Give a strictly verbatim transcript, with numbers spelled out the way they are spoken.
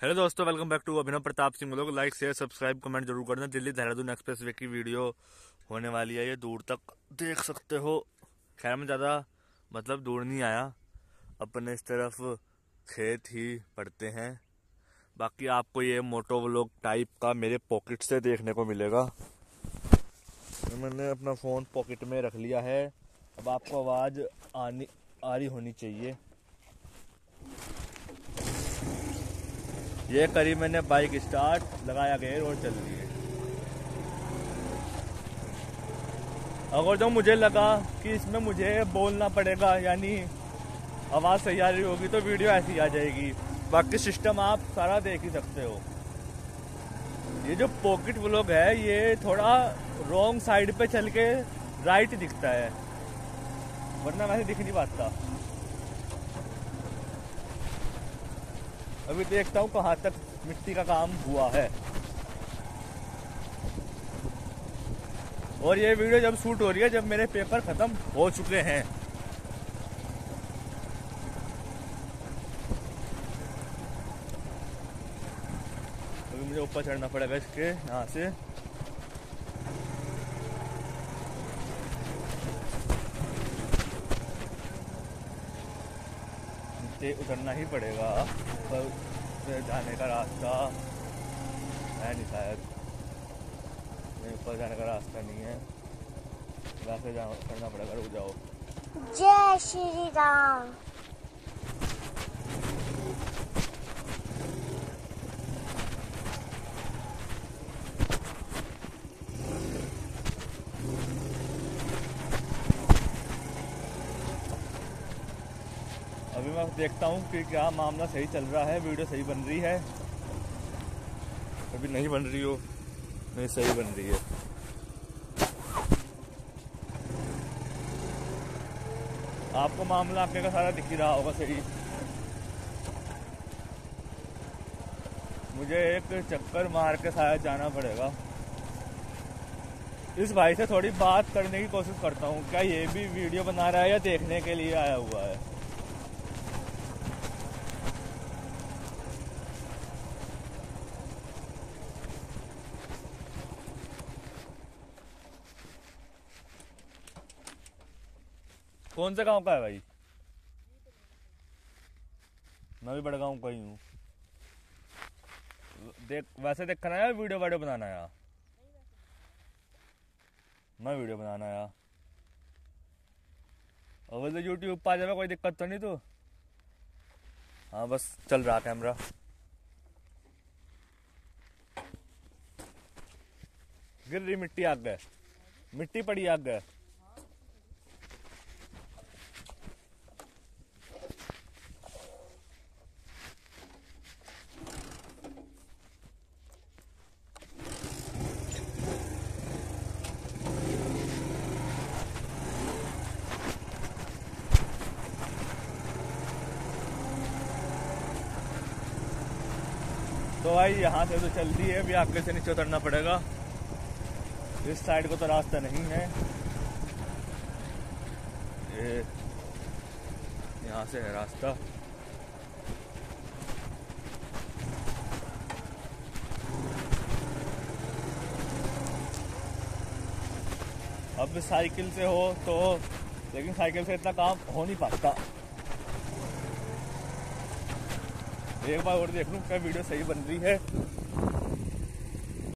Hello दोस्तों, welcome back to Abhinav Pratap Singh. लोग like share subscribe comment जरूर करना। दिल्ली देहरादून एक्सप्रेस वे की वीडियो होने वाली है, ये दूर तक देख सकते हो। खैर मैं ज़्यादा मतलब दूर नहीं आया, अपने इस तरफ खेत ही पड़ते हैं। बाकी आपको ये मोटो व्लॉग टाइप का मेरे पॉकेट से देखने को मिलेगा। तो मैंने अपना फ़ोन पॉकेट में रख लिया है। अब आपको आवाज़ आनी आ रही होनी चाहिए। ये करी मैंने बाइक स्टार्ट, लगाया गेयर और चल रही है। अगर जो मुझे लगा कि इसमें मुझे बोलना पड़ेगा यानी आवाज़ सही आ रही होगी तो वीडियो ऐसी आ जाएगी। बाकी सिस्टम आप सारा देख ही सकते हो। ये जो पॉकेट व्लॉग है ये थोड़ा रॉन्ग साइड पे चल के राइट दिखता है, वरना वैसे दिख नहीं पाता। अभी देखता हूँ कहाँ तक मिट्टी का काम हुआ है। और ये वीडियो जब शूट हो रही है जब मेरे पेपर खत्म हो चुके हैं। अभी मुझे ऊपर चढ़ना पड़ेगा इसके, यहाँ से नीचे उतरना ही पड़ेगा। ऊपर जाने का रास्ता है नहीं शायद, ऊपर जाने का रास्ता नहीं है, वैसे जाओ करना पड़ेगा। रुक जाओ। जय श्री राम। अभी मैं देखता हूँ कि क्या मामला सही चल रहा है, वीडियो सही बन रही है। अभी नहीं बन रही हो, नहीं सही बन रही है। आपको मामला आपके का सारा दिख ही रहा होगा सही। मुझे एक चक्कर मार के शायद जाना पड़ेगा। इस भाई से थोड़ी बात करने की कोशिश करता हूँ, क्या ये भी वीडियो बना रहा है या देखने के लिए आया हुआ है। कौन से गांव का है भाई? मैं भी बड़े गांव का ही हूँ। देख वैसे देखना है, वीडियो वीडियो बनाना है। मैं वीडियो बनाना है। अगर तो यूट्यूब पर आ जाएगा कोई दिक्कत तो नहीं तो। हाँ बस चल रहा कैमरा। गिर रही मिट्टी आग गए, मिट्टी पड़ी आग गए। तो भाई यहाँ से तो चलती है, अभी आगे से नीचे उतरना पड़ेगा। इस साइड को तो रास्ता नहीं है, ये यहाँ से है रास्ता। अब साइकिल से हो तो, लेकिन साइकिल से इतना काम हो नहीं पाता। एक बार और देख लूँ क्या वीडियो सही बन रही है।